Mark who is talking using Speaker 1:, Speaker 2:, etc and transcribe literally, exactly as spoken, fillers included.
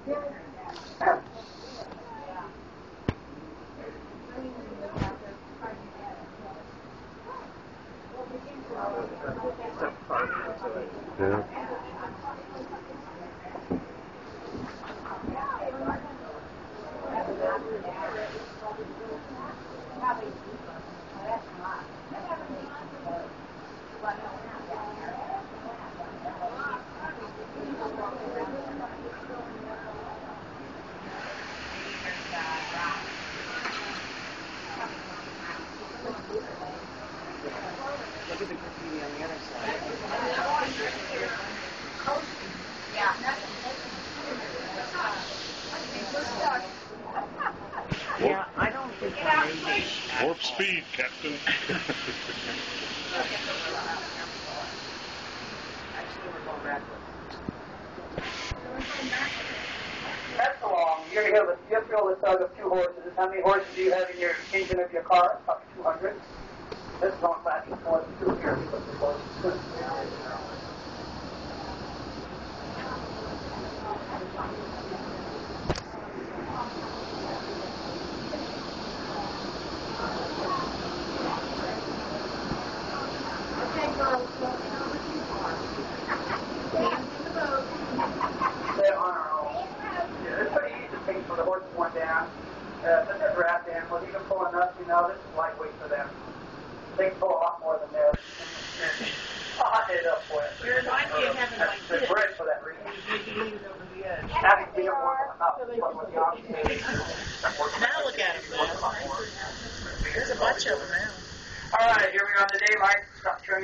Speaker 1: Yeah.
Speaker 2: Look at the graffiti on the other side. Yeah, I don't think I'm maybe.
Speaker 1: Warp speed, Captain.
Speaker 2: Actually, we're going backwards.
Speaker 3: That's along. You're going to have a, you have to feel the tug of two horses. How many horses do you have in your engine of your car? About two hundred. This is going fast. It's more than two here.
Speaker 4: Okay, girls, let me know what you want. Dance in the boat.
Speaker 3: They're on our own. Yeah, it's pretty easy to think for the horses one down. Uh, but they're wrapped animals. Even pulling us, you know, this is lightweight for them. They can pull a lot more than this. I'll hot it up for it.
Speaker 2: You remind me of having my
Speaker 3: They're
Speaker 2: kids.
Speaker 3: bred for that reason.
Speaker 2: You over the edge.
Speaker 3: Having been working about what the option is.
Speaker 2: Now look at them. There's a bunch of them now.
Speaker 3: All right, here we are on the day, Mike. Stop turning.